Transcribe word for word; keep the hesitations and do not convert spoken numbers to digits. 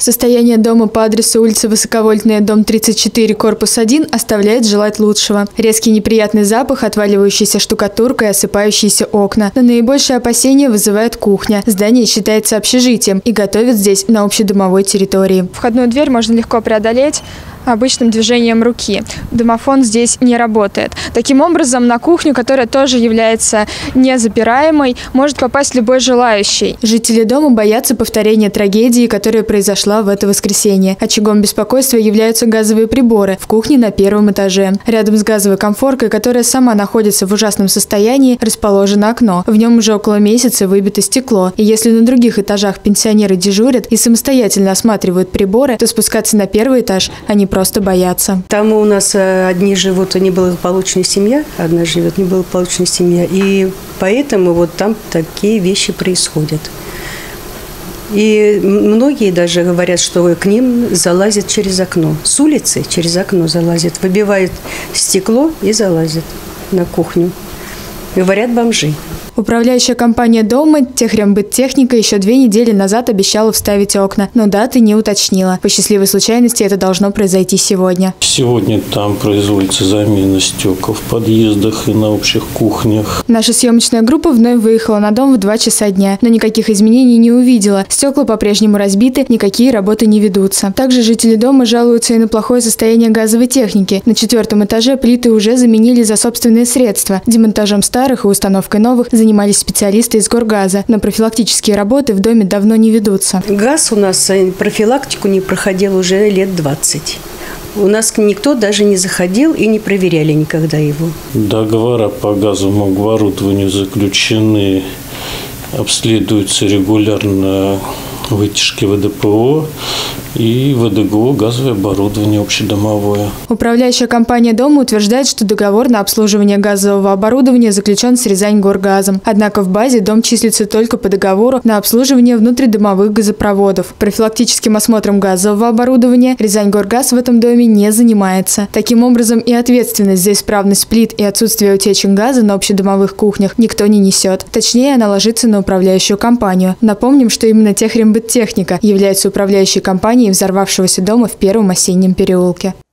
Состояние дома по адресу улица Высоковольтная, дом тридцать четыре, корпус один оставляет желать лучшего. Резкий неприятный запах, отваливающаяся штукатурка и осыпающиеся окна. Но наибольшее опасение вызывает кухня. Здание считается общежитием и готовят здесь на общедомовой территории. Входную дверь можно легко преодолеть обычным движением руки. Домофон здесь не работает. Таким образом, на кухню, которая тоже является незапираемой, может попасть любой желающий. Жители дома боятся повторения трагедии, которая произошла в это воскресенье. Очагом беспокойства являются газовые приборы в кухне на первом этаже. Рядом с газовой конфоркой, которая сама находится в ужасном состоянии, расположено окно. В нем уже около месяца выбито стекло. И если на других этажах пенсионеры дежурят и самостоятельно осматривают приборы, то спускаться на первый этаж они просто боятся. Там у нас одни живут, неблагополучная семья, одна живет неблагополучная семья, и поэтому вот там такие вещи происходят. И многие даже говорят, что к ним залазят через окно. С улицы через окно залазят, выбивают стекло и залазят на кухню. Говорят, бомжи. Управляющая компания дома «Техрембыттехника» еще две недели назад обещала вставить окна, но даты не уточнила. По счастливой случайности это должно произойти сегодня. Сегодня там производится замена стекол в подъездах и на общих кухнях. Наша съемочная группа вновь выехала на дом в два часа дня, но никаких изменений не увидела. Стекла по-прежнему разбиты, никакие работы не ведутся. Также жители дома жалуются и на плохое состояние газовой техники. На четвертом этаже плиты уже заменили за собственные средства. Демонтажом старых и установкой новых занимались специалисты из Горгаза, но профилактические работы в доме давно не ведутся. Газ у нас профилактику не проходил уже лет двадцать. У нас никто даже не заходил и не проверяли никогда его. Договора по газовому оборудованию заключены, обследуются регулярно вытяжки ВДПО и ВДГО газовое оборудование общедомовое. Управляющая компания дома утверждает, что договор на обслуживание газового оборудования заключен с Рязань-Горгазом. Однако в базе дом числится только по договору на обслуживание внутридомовых газопроводов. Профилактическим осмотром газового оборудования Рязань-Горгаз в этом доме не занимается. Таким образом, и ответственность за исправность плит и отсутствие утечек газа на общедомовых кухнях никто не несет. Точнее, она ложится на управляющую компанию. Напомним, что именно Техрембыттехника является управляющей компанией взорвавшегося дома в Первом осеннем переулке.